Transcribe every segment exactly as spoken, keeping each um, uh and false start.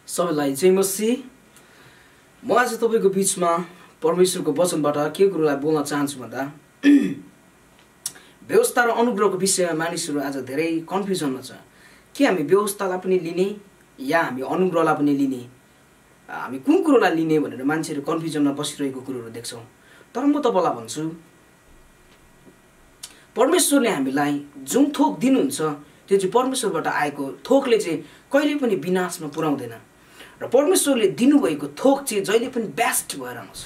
सबैलाई जय मसीह। म आज तपाईको बीचमा परमेश्वरको वचनबाट के कुरालाई बोल्न चाहन्छु भन्दा व्यवस्था र अनुग्रहको विषयमा मानिसहरू आज धेरै कन्फ्युजनमा छ। के हामी व्यवस्थालाई पनि लिने या हामी अनुग्रहलाई पनि लिने, हामी कुन कुरोलाई लिने भनेर मान्छेहरू कन्फ्युजनमा बसिरहेको कुरोहरू देख्छौँ। तर म तपाईलाई भन्छु, परमेश्वरले हामीलाई जुन थोक दिनुहुन्छ त्यो चाहिँ परमेश्वरबाट आएको थोकले चाहिँ कहिले पनि विनाशमा पुर्याउँदैन र परमेश्वरले दिनुभएको थोक चाहिँ जहिले पनि बेस्ट भएर आउँछ।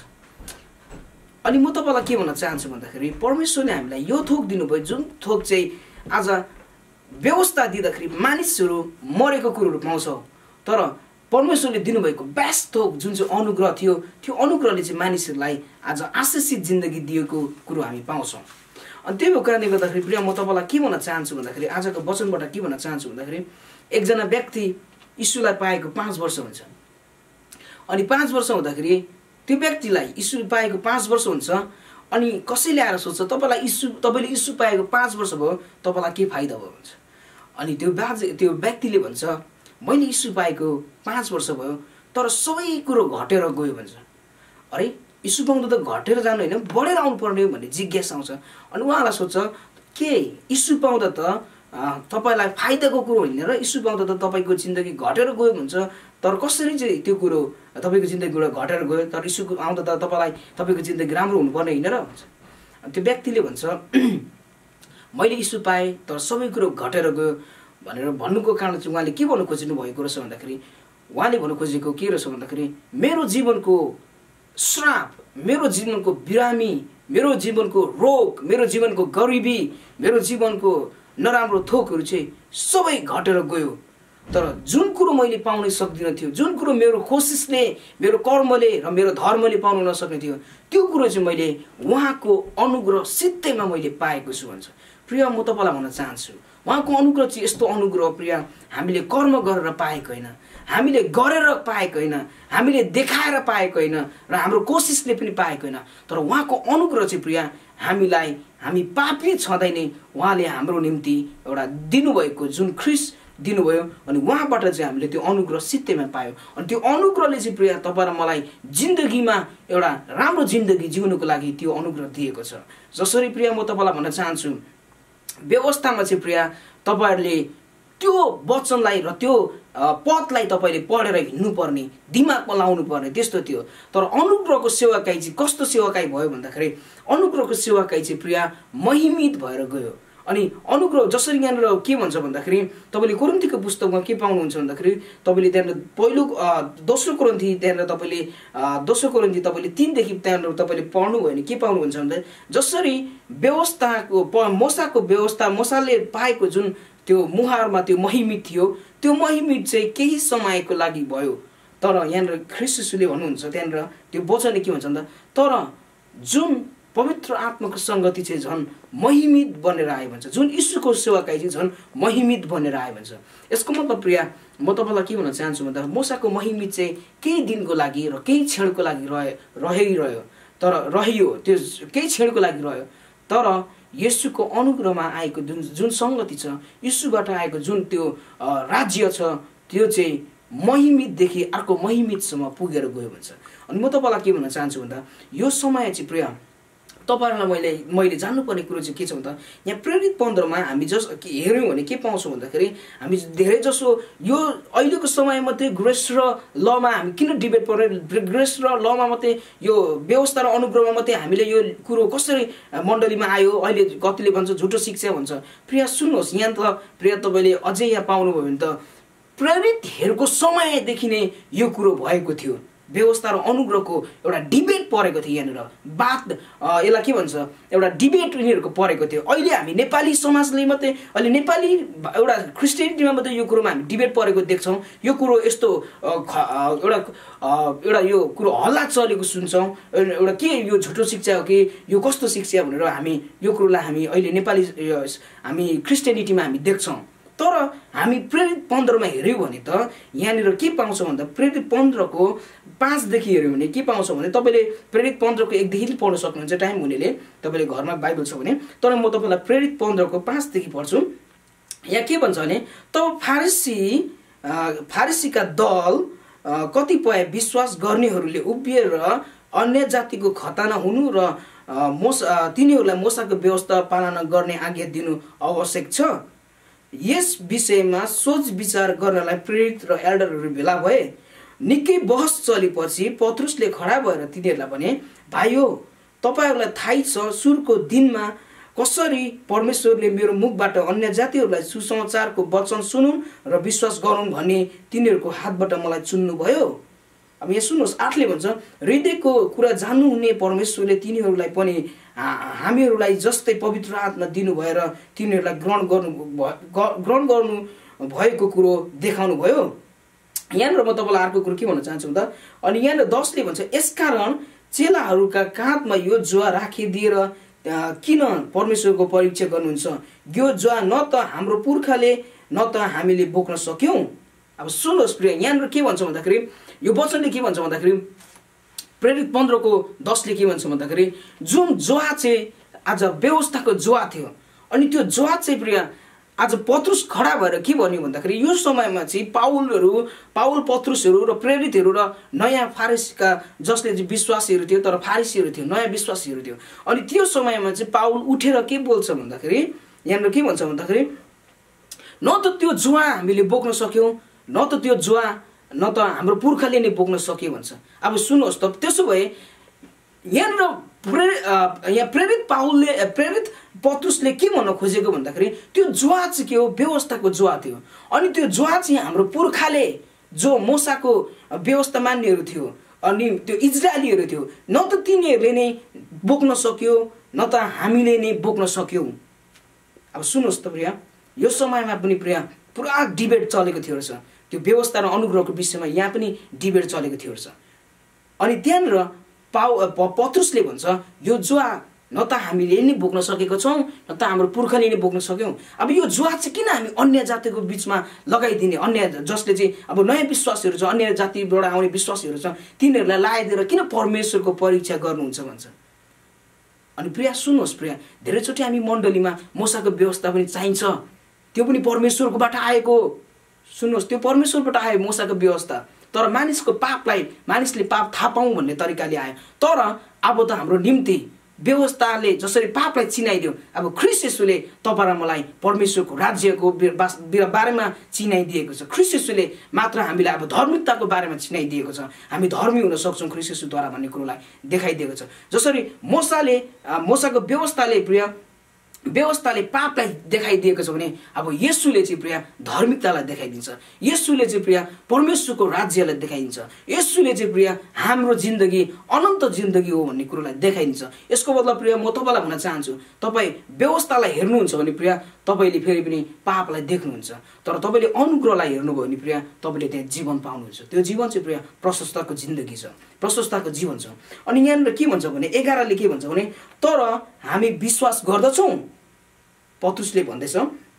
अनि म तपाईलाई के भन्न चाहन्छु भन्दाखेरि परमेश्वरले हामीलाई यो थोक दिनुभयो, जुन थोक चाहिँ आज व्यवस्था दिँदाखेरि मानिसहरू मरेको कुरोहरू पाउँछौँ, तर परमेश्वरले दिनुभएको बेस्ट थोक जुन चाहिँ अनुग्रह थियो, त्यो अनुग्रहले चाहिँ मानिसहरूलाई आज आशिषित जिन्दगी दिएको कुरो हामी पाउँछौँ। अनि त्यही भएको कारणले गर्दाखेरि प्रिय म तपाईलाई के भन्न चाहन्छु भन्दाखेरि आजको वचनबाट के भन्न चाहन्छु भन्दाखेरि एकजना व्यक्ति यीशुलाई पाएको पाँच वर्ष हुन्छ। अनि पाँच वर्ष हुँदाखेरि त्यो व्यक्तिलाई यीशु पाएको पाँच वर्ष हुन्छ। अनि कसैले आएर सोध्छ तपाईँलाई यीशु तपाईँले यीशु पाएको पाँच वर्ष भयो, तपाईँलाई के फाइदा भयो भन्छ। अनि त्यो बाजे त्यो व्यक्तिले भन्छ मैले यीशु पाएको पाँच वर्ष भयो तर सबै कुरो घटेर गयो भन्छ। अरे यीशु पाउँदा त घटेर जानु होइन, बढेर आउनु पर्ने भन्ने जिज्ञासा आउँछ। अनि उहाँलाई सोध्छ के यीशु पाउँदा त तपाईलाई फाइदाको कुरो होइन र यीशु पाउँदा त तपाईँको जिन्दगी घटेर गयो भन्छ, तर कसरी चाहिँ त्यो कुरो तपाईँको जिन्दगीबाट घटेर गयो, तर यीशु आउँदा त तपाईँलाई तपाईँको जिन्दगी राम्रो हुनुपर्ने होइन र भन्छ। अनि त्यो व्यक्तिले भन्छ मैले यीशु पाएँ तर सबै कुरो घटेर गयो भनेर भन्नुको कारण चाहिँ उहाँले के भन्नु खोज्नु भएको रहेछ भन्दाखेरि उहाँले भन्नु खोजेको के रहेछ भन्दाखेरि मेरो जीवनको श्राप, मेरो जीवनको बिरामी, मेरो जीवनको रोग, मेरो जीवनको गरिबी, मेरो जीवनको नराम्रो थोकहरू चाहिँ सबै घटेर गयो। तर जुन कुरो मैले पाउनै सक्दिनँ थियो, जुन कुरो मेरो कोसिसले, मेरो कर्मले र मेरो धर्मले पाउन नसक्ने थियो, त्यो कुरो चाहिँ मैले उहाँको अनुग्रह सित्तैमा मैले पाएको छु भन्छ। प्रिय म तपाईँलाई भन्न चाहन्छु उहाँको अनुग्रह चाहिँ यस्तो अनुग्रह प्रिय हामीले कर्म गरेर पाएको होइन, हामीले गरेर पाएको होइन, हामीले देखाएर पाएको होइन र हाम्रो कोसिसले पनि पाएको होइन। तर उहाँको अनुग्रह चाहिँ प्रिय हामीलाई हामी पापी छँदै नै उहाँले हाम्रो निम्ति एउटा दिनुभएको जुन ख्रिस्ट दिनुभयो अनि उहाँबाट चाहिँ हामीले त्यो अनुग्रह सित्तैमा पायो। अनि त्यो अनुग्रहले चाहिँ प्रिय तपाईँ र मलाई जिन्दगीमा एउटा राम्रो जिन्दगी जिउनुको लागि त्यो अनुग्रह दिएको छ। जसरी प्रिय म तपाईँलाई भन्न चाहन्छु व्यवस्थामा चाहिँ प्रिय तपाईँहरूले त्यो वचनलाई र त्यो पदलाई तपाईँले पढेर हिँड्नुपर्ने, दिमागमा लाउनु पर्ने त्यस्तो थियो। तर अनुग्रहको सेवाकाई चाहिँ कस्तो सेवाकाई भयो भन्दाखेरि अनुग्रहको सेवाकाई चाहिँ प्रिय महिमित भएर गयो। अनि अनुग्रह जसरी यहाँनिर के भन्छ भन्दाखेरि तपाईँले कोरिन्थीको पुस्तकमा के पाउनुहुन्छ भन्दाखेरि तपाईँले त्यहाँनिर पहिलो दोस्रो कोरिन्थी त्यहाँनिर तपाईँले दोस्रो कोरिन्थी तपाईँले तिनदेखि त्यहाँनिर तपाईँले पढ्नुभयो भने के पाउनुहुन्छ भन्दा जसरी व्यवस्थाको मोसाको व्यवस्था मोसाले पाएको जुन त्यो मुहारमा त्यो महिमित थियो, त्यो महिमित चाहिँ केही समयको लागि भयो। तर यहाँनिर ख्रीष्ट यीशुले भन्नुहुन्छ त्यहाँनिर त्यो वचनले के भन्छ भन्दा तर जुन पवित्र आत्माको सङ्गति चाहिँ झन् महिमित बनेर आयो भन्छ, जुन यीशुको सेवाकाई चाहिँ झन् महिमित बनेर आयो भन्छ। यसको मतलब प्रिय म तपाईँलाई के भन्न चाहन्छु भन्दा मोसाको महिमित चाहिँ केही दिनको लागि र केही क्षणको लागि रह्यो रहिरह्यो तर रहियो त्यो केही क्षणको लागि रह्यो। तर येशूको अनुग्रहमा आएको जुन जुन सङ्गति छ, यीशुबाट आएको जुन त्यो राज्य छ, त्यो चाहिँ महिमितदेखि अर्को महिमितसम्म पुगेर गयो भन्छ। अनि म तपाईँलाई के भन्न चाहन्छु भन्दा यो समय चाहिँ प्रिय तपाईँहरूलाई मैले मैले जान्नुपर्ने कुरो चाहिँ के छ भन्दा यहाँ प्रेरित पन्ध्रमा हामी जस हेऱ्यौँ भने के पाउँछौँ भन्दाखेरि हामी धेरै जसो यो अहिलेको समयमा मात्रै ग्रेस र लमा हामी किन डिबेट पर्ने, ग्रेस र लमा मात्रै यो व्यवस्था र अनुग्रहमा मात्रै हामीले यो कुरो कसरी मण्डलीमा आयो, अहिले कतिले भन्छ झुटो शिक्षा भन्छ। प्रिय सुन्नुहोस् यहाँ त प्रिय तपाईँले अझै यहाँ पाउनुभयो भने त प्रेरितहरूको समयदेखि नै यो कुरो भएको थियो। व्यवस्था र अनुग्रहको एउटा डिबेट परेको थियो, यहाँनिर बात यसलाई के भन्छ एउटा डिबेट यिनीहरूको परेको थियो। अहिले हामी नेपाली समाजले मात्रै अहिले नेपाली एउटा क्रिस्टियनिटीमा मात्रै यो कुरोमा हामी डिबेट परेको देख्छौँ। यो कुरो यस्तो एउटा एउटा यो कुरो हल्ला चलेको सुन्छौँ, एउटा के यो झुटो शिक्षा हो कि यो कस्तो शिक्षा भनेर हामी यो कुरोलाई हामी अहिले नेपाली हामी क्रिस्टियनिटीमा हामी देख्छौँ। तर हामी प्रेरित पन्ध्रमा हेऱ्यौँ भने त यहाँनिर के पाउँछौँ भन्दा प्रेरित पन्ध्रको पाँचदेखि हेऱ्यौँ भने के पाउँछौँ भने तपाईँले प्रेरित पन्ध्रको एकदेखि पढ्न सक्नुहुन्छ टाइम हुनेले, तपाईँले घरमा बाइबल छ भने। तर म तपाईँलाई प्रेरित पन्ध्रको पाँचदेखि पढ्छु। यहाँ के भन्छ भने तब फारिसी फारिसीका दल कतिपय विश्वास गर्नेहरूले उभिएर अन्य जातिको खतना हुनु र मोसा तिनीहरूलाई मोसाको व्यवस्था पालना गर्ने आज्ञा दिनु आवश्यक छ। यस विषयमा सोच विचार गर्नलाई प्रेरित र एल्डरहरू भेला भए। निकै बहस चलेपछि पत्रुसले खडा भएर तिनीहरूलाई भने, भाइयो, तपाईँहरूलाई थाहै छ सुरुको दिनमा कसरी परमेश्वरले मेरो मुखबाट अन्य जातिहरूलाई सुसमाचारको वचन सुनुन् र विश्वास गरौँ भन्ने तिनीहरूको हातबाट मलाई चुन्नुभयो। अब यहाँ सुन्नुहोस्, आठले भन्छ, हृदयको कुरा जान्नुहुने परमेश्वरले तिनीहरूलाई पनि हामीहरूलाई जस्तै पवित्र आत्मा दिनु भएर तिनीहरूलाई ग्रहण गर्नु ग्रहण गर्नु भएको कुरो देखाउनु भयो। यहाँनिर म तपाईँलाई अर्को कुरो के भन्न चाहन्छु भन्दा, अनि यहाँनिर दसले भन्छ, यसकारण चेलाहरूका काँधमा यो जुवा राखिदिएर किन परमेश्वरको परीक्षा गर्नुहुन्छ? यो जुवा न त हाम्रो पुर्खाले न त हामीले बोक्न सक्यौँ। अब सुन्नुहोस् प्रिय, यहाँनिर के भन्छ भन्दाखेरि, यो वचनले के भन्छ भन्दाखेरि, प्रेरित पन्ध्रको दसले के भन्छ भन्दाखेरि, जुन जुवा चाहिँ आज व्यवस्थाको जुवा थियो, अनि त्यो जुवा चाहिँ प्रिय आज पत्रुस खडा भएर के भन्यो भन्दाखेरि, यो समयमा चाहिँ पाउलहरू पाउल पत्रुसहरू र प्रेरितहरू र नयाँ फारिसका जसले चाहिँ विश्वासीहरू थियो, तर फारिसीहरू थियो, नयाँ विश्वासीहरू थियो। अनि त्यो समयमा चाहिँ पाउल उठेर के बोल्छ भन्दाखेरि, यहाँनिर के भन्छ भन्दाखेरि, न त त्यो जुवा हामीले बोक्न सक्यौँ, न त त्यो जुवा न त हाम्रो पुर्खाले नै बोक्न सक्यो भन्छ। अब सुन्नुहोस् त, त्यसो भए यहाँनिर प्रे यहाँ प्रेरित पाउलले प्रेरित पत्रुसले के भन्न खोजेको भन्दाखेरि, त्यो जुवा चाहिँ के हो? व्यवस्थाको जुवा थियो। अनि त्यो जुवा चाहिँ हाम्रो पुर्खाले जो मोसाको व्यवस्था मान्नेहरू थियो, अनि त्यो इजरायलीहरू थियो, न त तिनीहरूले नै बोक्न सक्यो, न त हामीले नै बोक्न सक्यौँ। अब सुन्नुहोस् त प्रिया, यो समयमा पनि प्रिया पुरा डिबेट चलेको थियो रहेछ, त्यो व्यवस्था र अनुग्रहको विषयमा यहाँ पनि डिबेट चलेको थियो रहेछ। अनि त्यहाँनिर पाउ पत्रुसले भन्छ, यो जुवा न त हामीले नै बोक्न सकेको छौँ, न त हाम्रो पुर्खाले नै बोक्न सक्यौँ। अब यो जुवा चाहिँ किन हामी अन्य जातिको बिचमा लगाइदिने? अन्य जसले चाहिँ अब नयाँ विश्वासीहरू छ, अन्य जातिबाट आउने विश्वासीहरू छ, तिनीहरूलाई लगाइदिएर किन परमेश्वरको परीक्षा गर्नुहुन्छ भन्छ। अनि प्रिया सुन्नुहोस् प्रिया, धेरैचोटि हामी मण्डलीमा मोसाको व्यवस्था पनि चाहिन्छ, त्यो पनि परमेश्वरकोबाट आएको। सुन्नुहोस्, त्यो परमेश्वरबाट आयो मोसाको व्यवस्था, तर मानिसको पापलाई मानिसले पाप थाहा पाऊँ भन्ने तरिकाले आयो। तर अब त हाम्रो निम्ति व्यवस्थाले जसरी पापलाई चिनाइदियो, अब ख्रीष्ट येशूले तपाईँ र मलाई परमेश्वरको राज्यको बारेमा चिनाइदिएको छ। ख्रीष्ट येशूले मात्र हामीलाई अब धार्मिकताको बारेमा चिनाइदिएको छ, हामी धर्मी हुन सक्छौँ ख्रीष्ट येशूद्वारा भन्ने कुरोलाई देखाइदिएको छ। जसरी मोसाले मोसाको व्यवस्थाले प्रिय व्यवस्थाले पापलाई देखाइदिएको छ भने, अब येशूले चाहिँ प्रिया धार्मिकतालाई देखाइदिन्छ, येशूले चाहिँ प्रिया परमेश्वरको राज्यलाई देखाइदिन्छ, येशूले चाहिँ प्रिया हाम्रो जिन्दगी अनन्त जिन्दगी हो भन्ने कुरोलाई देखाइदिन्छ। यसको मतलब प्रिया म तपाईँलाई भन्न चाहन्छु, तपाईँ व्यवस्थालाई हेर्नुहुन्छ भने प्रिया तपाईँले फेरि पनि पापलाई देख्नुहुन्छ, तर तपाईँले अनुग्रहलाई हेर्नुभयो भने प्रिया तपाईँले त्यहाँ जीवन पाउनुहुन्छ। त्यो जीवन चाहिँ प्रिया प्रशस्तको जिन्दगी छ, प्रशस्तको जीवन छ। अनि यहाँनिर के भन्छ भने एघारले के भन्छ भने, तर हामी विश्वास गर्दछौँ, पत्रुसले भन्दैछ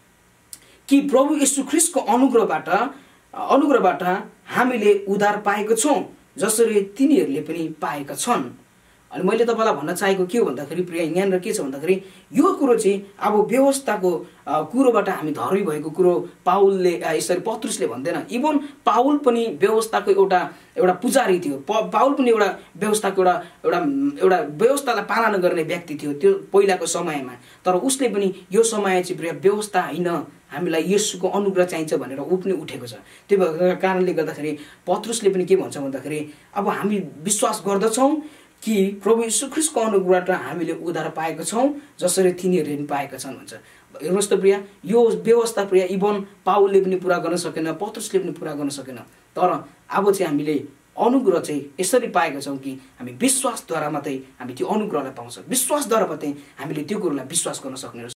कि प्रभु यीशु ख्रीष्टको अनुग्रहबाट अनुग्रहबाट हामीले उद्धार पाएको छौँ, जसरी तिनीहरूले पनि पाएका छन्। अनि मैले तपाईँलाई भन्न चाहेको के हो भन्दाखेरि प्रिय, यहाँनिर के छ भन्दाखेरि यो कुरो चाहिँ अब व्यवस्थाको कुरोबाट हामी धर्मी भएको कुरो पाउलले यसरी पत्रुसले भन्दैन। इभन पाउल पनि व्यवस्थाको एउटा एउटा पुजारी थियो, पाउल पनि एउटा व्यवस्थाको एउटा एउटा एउटा व्यवस्थालाई पालना गर्ने व्यक्ति थियो त्यो पहिलाको समयमा। तर उसले पनि यो समय चाहिँ प्रिय व्यवस्था होइन, हामीलाई येशूको अनुग्रह चाहिन्छ भनेर ऊ पनि उठेको छ। त्यो भएको कारणले गर्दाखेरि पत्रुसले पनि के भन्छ भन्दाखेरि, अब हामी विश्वास गर्दछौँ कि प्रभु यीशु ख्रीष्टको अनुग्रहबाट हामीले उद्धार पाएका छौँ, जसरी तिनीहरूले पनि पाएका छन् भन्छ। हेर्नुहोस् त प्रिया, यो व्यवस्था प्रिया इभन पाउलले पनि पुरा गर्न सकेन, पत्रुसले पनि पुरा गर्न सकेन, तर अब चाहिँ हामीले अनुग्रह चाहिँ यसरी पाएका छौँ कि हामी विश्वासद्वारा मात्रै हामी त्यो अनुग्रहलाई पाउँछौँ, विश्वासद्वारा मात्रै हामीले त्यो कुरोलाई विश्वास गर्न सक्ने